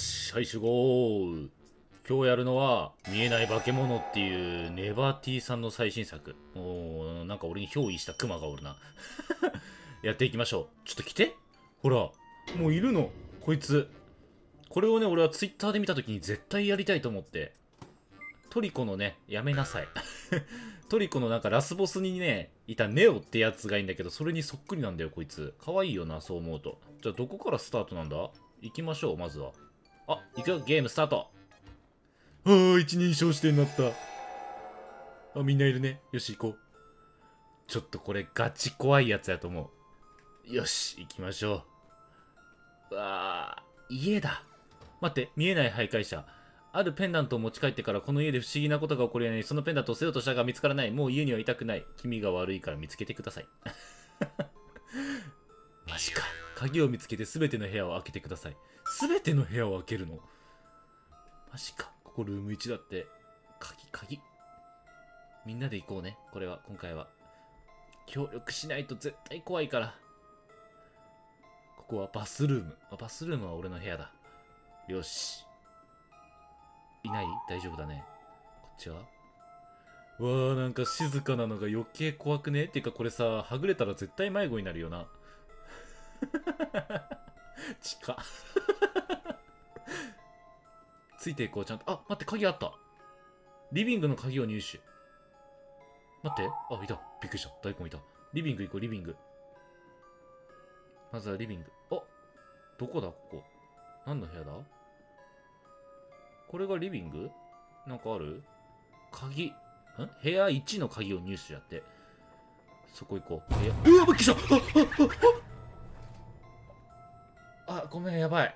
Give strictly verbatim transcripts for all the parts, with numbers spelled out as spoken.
し、はい集合。今日やるのは見えない化け物っていうネバーティさんの最新作。おー、なんか俺に憑依したクマがおるな。やっていきましょう。ちょっと来て。ほら、もういるのこいつ。これをね、俺はツイッターで見た時に絶対やりたいと思って。トリコのね、やめなさい。トリコのなんかラスボスにね、いたネオってやつがいいんだけど、それにそっくりなんだよ、こいつ。可愛いよな、そう思うと。じゃあ、どこからスタートなんだ？行きましょう、まずは。あ、行くよ、ゲームスタート。あー、一人称視点になった。あ、みんないるね。よし、行こう。ちょっとこれガチ怖いやつやと思う。よし、行きましょう。うわー、家だ。待って、見えない徘徊者。あるペンダントを持ち帰ってからこの家で不思議なことが起こりない。そのペンダントを捨てようとしたが見つからない。もう家にはいたくない。気味が悪いから見つけてください。マジか。鍵を見つけて全ての部屋を開けてください。全ての部屋を開けるの？マジか。ここルームいちだって。鍵、鍵。みんなで行こうね。これは、今回は。協力しないと絶対怖いから。ここはバスルーム。あ、バスルームは俺の部屋だ。よし。いない？大丈夫だね。こっちは？わー、なんか静かなのが余計怖くね？っていうかこれさ、はぐれたら絶対迷子になるよな。近っ。ついていこう、ちゃんと。あ、待って、鍵あった。リビングの鍵を入手。待って。あ、いた。びっくりした。大根いた。リビング行こう、リビング。まずはリビング。あ、どこだ、ここ。何の部屋だ？これがリビング？なんかある？鍵。ん？部屋いちの鍵を入手やって。そこ行こう。部屋。うわ、びっくりした。あ、あ、あ、ごめん、やばい。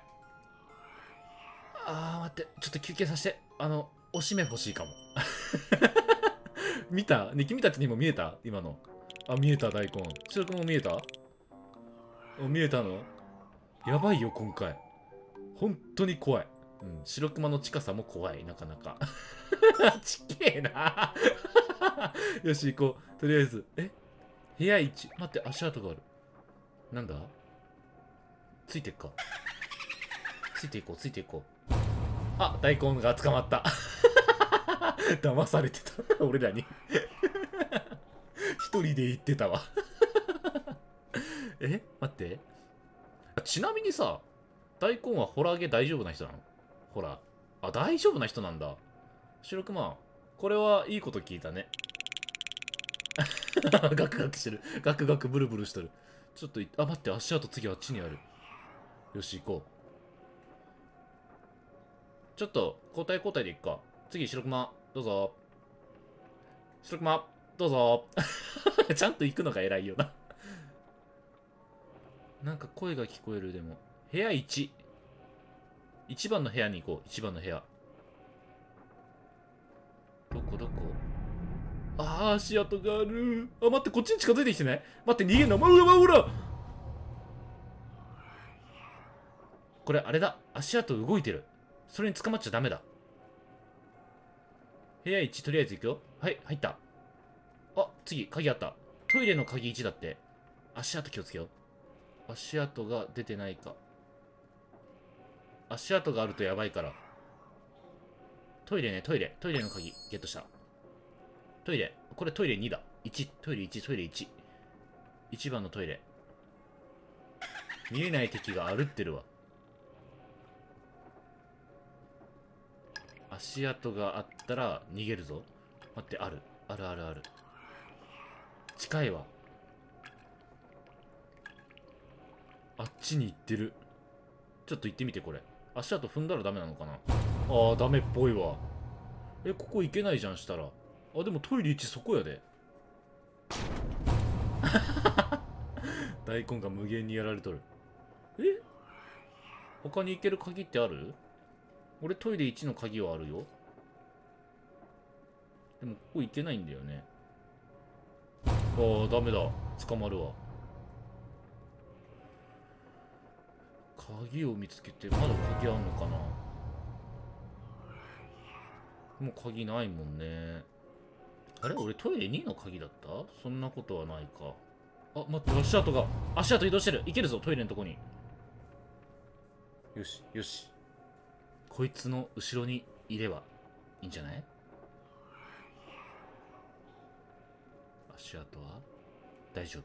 あー、待って。ちょっと休憩させて。あの、おしめ欲しいかも。見たね、君たちにも見えた今の。あ、見えた、大根。白くも見えた？見えたの？やばいよ、今回。本当に怖い。うん、白熊の近さも怖い、なかなか。ちけえな。よし、行こう。とりあえず。え？部屋いち。待って、足跡がある。なんだ？ついてっか。ついていこう、ついていこう。あ、大根が捕まった。騙されてた。俺らに。一人で行ってたわ。え？待って。ちなみにさ、大根はホラーゲー大丈夫な人なの？ほら。あ、大丈夫な人なんだ。白熊、これはいいこと聞いたね。ガクガクしてる。ガクガクブルブルしてる。ちょっとい、あ、待って、足跡次あっちにある。よし、行こう。ちょっと、交代交代で行くか。次、白熊、どうぞ。白熊、どうぞ。ちゃんと行くのが偉いよな。なんか声が聞こえる、でも。部屋いち。いちばんの部屋に行こう。いちばんの部屋。どこどこ？あー、足跡がある。あ、待って、こっちに近づいてきてね。待って、逃げんの。うわうわうわ。これ、あれだ。足跡動いてる。それに捕まっちゃダメだ。部屋いち、とりあえず行くよ。はい、入った。あ、次、鍵あった。トイレの鍵いちだって。足跡気をつけよう。足跡が出てないか。足跡があるとやばいから。トイレね、トイレ。トイレの鍵、ゲットした。トイレ。これトイレにだ。いち、トイレいち、トイレいち。いちばんのトイレ。見えない敵が歩ってるわ。足跡があったら逃げるぞ。待って、ある。あるあるある。近いわ。あっちに行ってる。ちょっと行ってみて、これ。足跡踏んだらダメなのかな？ああ、ダメっぽいわ。え、ここ行けないじゃん、したら。あ、でもトイレいちそこやで。大根が無限にやられとる。え？他に行ける鍵ってある？俺トイレいちの鍵はあるよ。でもここ行けないんだよね。ああ、ダメだ。捕まるわ。鍵を見つけて、まだ鍵あんのかな？もう鍵ないもんね。あれ俺トイレにの鍵だった？そんなことはないか。あ、待って、足跡が。足跡移動してる。行けるぞ、トイレのとこに。よし、よし。 こいつの後ろにいればいいんじゃない？足跡は大丈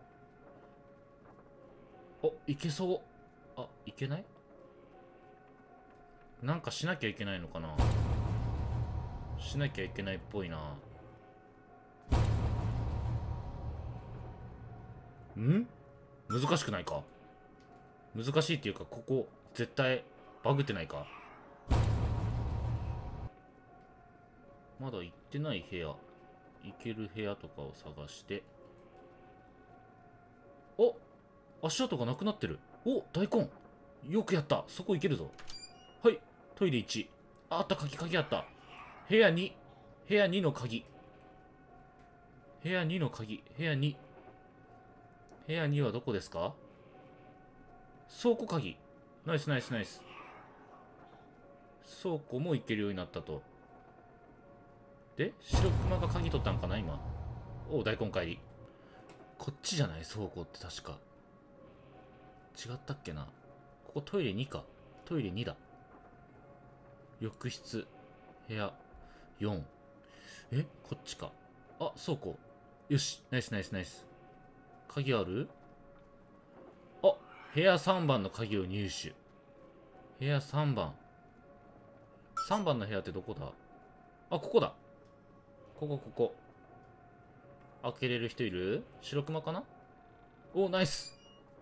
夫。お、いけそう。あ、いけない？なんかしなきゃいけないのかな？しなきゃいけないっぽいな。ん？難しくないか？難しいっていうか、ここ絶対バグってないか？まだ行ってない部屋、行ける部屋とかを探して。お、足跡がなくなってる。お、大根よくやった。そこ行けるぞ。はい、トイレいち。あ、あった、鍵鍵あった。部屋に、部屋にの鍵。部屋にの鍵、部屋に。部屋にはどこですか？倉庫鍵。ナイスナイスナイス。倉庫も行けるようになったと。で、白熊が鍵取ったんかな今。おう、大根帰り。こっちじゃない？倉庫って確か。違ったっけな。ここトイレにか。トイレにだ。浴室、部屋よん。え、こっちか。あ、倉庫。よし、ナイスナイスナイス。鍵ある？あ、部屋さんばんの鍵を入手。部屋さんばん。さんばんの部屋ってどこだ？あ、ここだ。ここ、ここ。開けれる人いる？白熊かな？お、ナイス。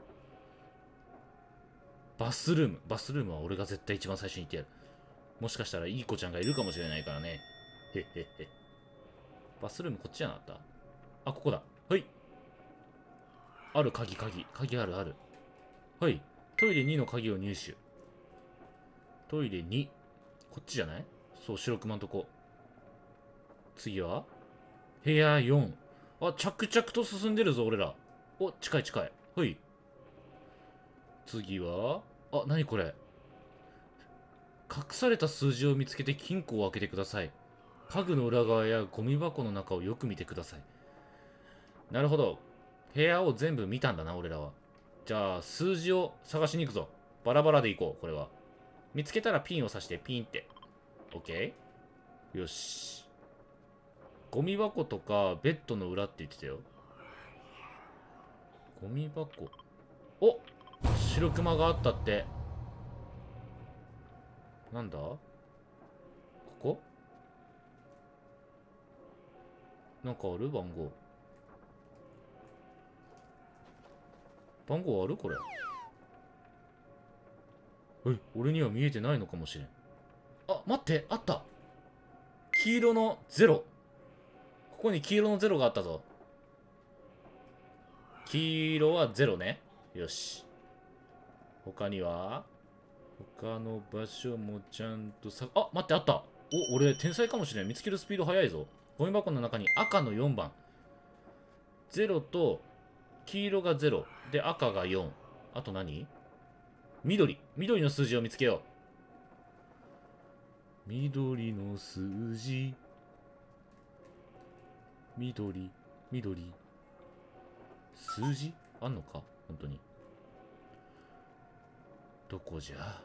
バスルーム。バスルームは俺が絶対一番最初に行ってやる。もしかしたらいい子ちゃんがいるかもしれないからね。へっへっへ。バスルームこっちじゃなかった？あ、ここだ。はい。ある、鍵、鍵。鍵ある、ある。はい。トイレにの鍵を入手。トイレに。こっちじゃない？そう、白熊んとこ。次は部屋よん。あ、着々と進んでるぞ、俺ら。お、近い近い。はい。次は、あ、なにこれ。隠された数字を見つけて金庫を開けてください。家具の裏側やゴミ箱の中をよく見てください。なるほど。部屋を全部見たんだな、俺らは。じゃあ、数字を探しに行くぞ。バラバラで行こう、これは。見つけたらピンを刺して、ピンって。オッケー？よし。ゴミ箱とかベッドの裏って言ってたよ。ゴミ箱。お、白クマがあったって。なんだ？ここ？なんかある？番号。番号ある？これ。え、俺には見えてないのかもしれん。あ、待って、あった。黄色のゼロ。ここに黄色のゼロがあったぞ。黄色はゼロね。よし。他には他の場所もちゃんとさ、あ、待って、あった。お、俺天才かもしれん。見つけるスピード速いぞ。ゴミ箱の中に赤のよんばん。ゼロと黄色がゼロ。で、赤がよん。あと何？緑。緑の数字を見つけよう。緑の数字。緑、緑。数字あんのか？本当に。どこじゃ？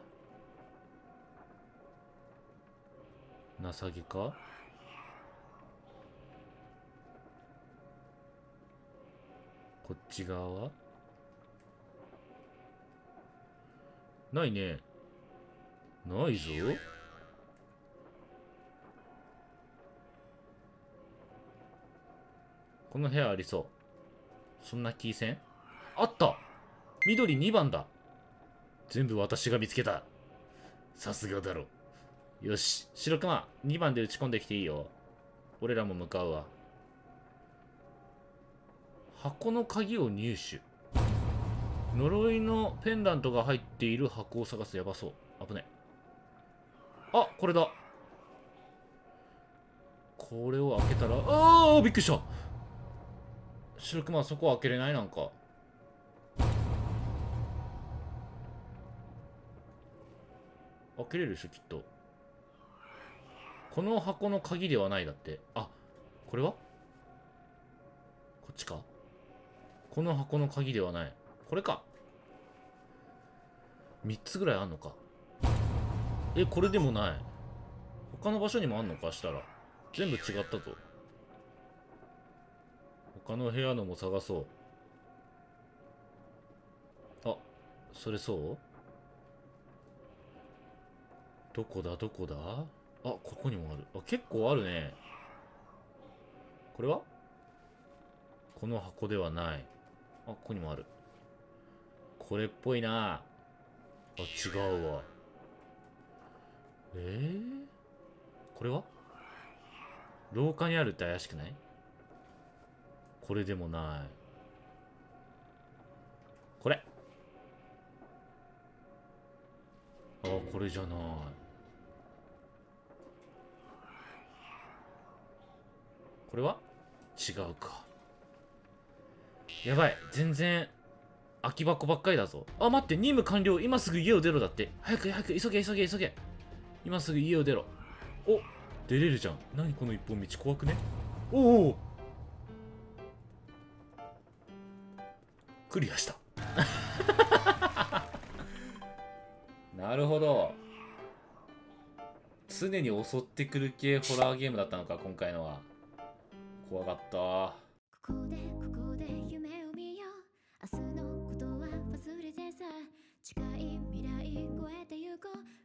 情けか？こっち側はないね。ないぞ。この部屋ありそう。そんな気せん？あった！緑にばんだ。全部私が見つけた。さすがだろ。よし、白熊、にばんで打ち込んできていいよ。俺らも向かうわ。箱の鍵を入手。呪いのペンダントが入っている箱を探す。やばそう。危ね。あ、これだ。これを開けたら、あー、びっくりした。白熊、そこ開けれない？なんか。開けれるでしょ、きっと。この箱の鍵ではないだって。あ、これはこっちか？この箱の鍵ではない。これか。みっつぐらいあんのか。 え、これでもない。他の場所にもあんのかしたら。全部違ったぞ。他の部屋のも探そう。あ、それそう？どこだどこだ？あ、ここにもある。あ、結構あるね。これはこの箱ではない。あ、ここにもある。これっぽいな。あ、違うわ。えー、これは廊下にあるって怪しくない？これでもない。これ。あ、これじゃない。これは違うか。やばい。全然、空き箱ばっかりだぞ。あ、待って。任務完了。今すぐ家を出ろだって。早く早く。急げ急げ急げ。今すぐ家を出ろ。お、出れるじゃん。何この一本道怖くね？おお、クリアした。なるほど。常に襲ってくる系ホラーゲームだったのか、今回のは。怖かった。ここでここで夢を見よう。明日のことは忘れてさ。近い未来越えてゆこう。